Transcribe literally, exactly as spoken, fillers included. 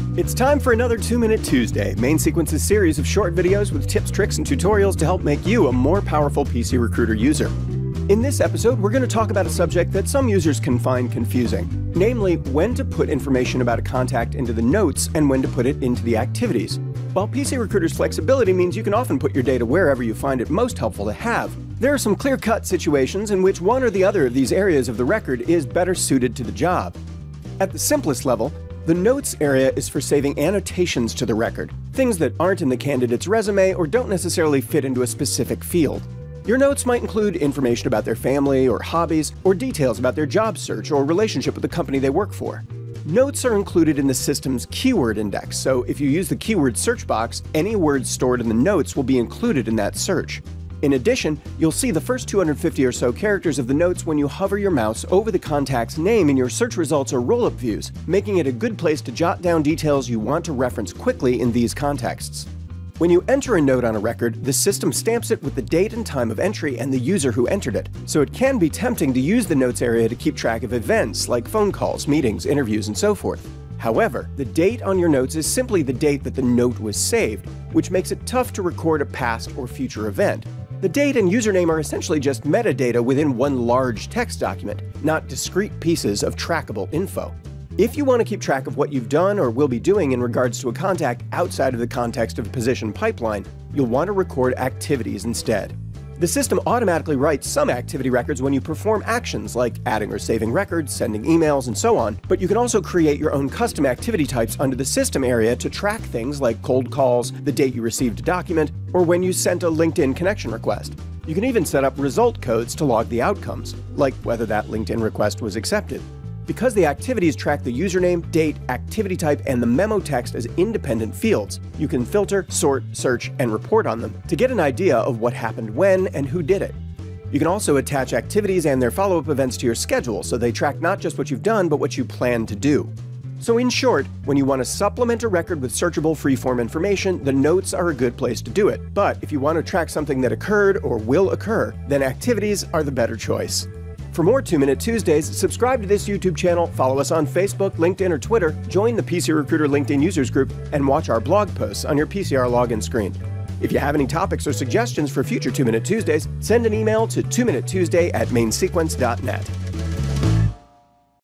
It's time for another two minute Tuesday, Main Sequence's series of short videos with tips, tricks, and tutorials to help make you a more powerful P C Recruiter user. In this episode, we're going to talk about a subject that some users can find confusing, namely when to put information about a contact into the notes and when to put it into the activities. While P C Recruiter's flexibility means you can often put your data wherever you find it most helpful to have, there are some clear-cut situations in which one or the other of these areas of the record is better suited to the job. At the simplest level, the Notes area is for saving annotations to the record, things that aren't in the candidate's resume or don't necessarily fit into a specific field. Your notes might include information about their family or hobbies, or details about their job search or relationship with the company they work for. Notes are included in the system's keyword index, so if you use the keyword search box, any words stored in the notes will be included in that search. In addition, you'll see the first two hundred fifty or so characters of the notes when you hover your mouse over the contact's name in your search results or roll-up views, making it a good place to jot down details you want to reference quickly in these contexts. When you enter a note on a record, the system stamps it with the date and time of entry and the user who entered it, so it can be tempting to use the notes area to keep track of events like phone calls, meetings, interviews, and so forth. However, the date on your notes is simply the date that the note was saved, which makes it tough to record a past or future event. The date and username are essentially just metadata within one large text document, not discrete pieces of trackable info. If you want to keep track of what you've done or will be doing in regards to a contact outside of the context of a position pipeline, you'll want to record activities instead. The system automatically writes some activity records when you perform actions like adding or saving records, sending emails, and so on, but you can also create your own custom activity types under the system area to track things like cold calls, the date you received a document, or when you sent a LinkedIn connection request. You can even set up result codes to log the outcomes, like whether that LinkedIn request was accepted. Because the activities track the username, date, activity type, and the memo text as independent fields, you can filter, sort, search, and report on them to get an idea of what happened when and who did it. You can also attach activities and their follow-up events to your schedule so they track not just what you've done, but what you plan to do. So in short, when you want to supplement a record with searchable freeform information, the notes are a good place to do it. But if you want to track something that occurred or will occur, then activities are the better choice. For more two minute Tuesdays, subscribe to this YouTube channel, follow us on Facebook, LinkedIn, or Twitter, join the P C Recruiter LinkedIn users group, and watch our blog posts on your P C R login screen. If you have any topics or suggestions for future two minute Tuesdays, send an email to two minute tuesday at main sequence dot net.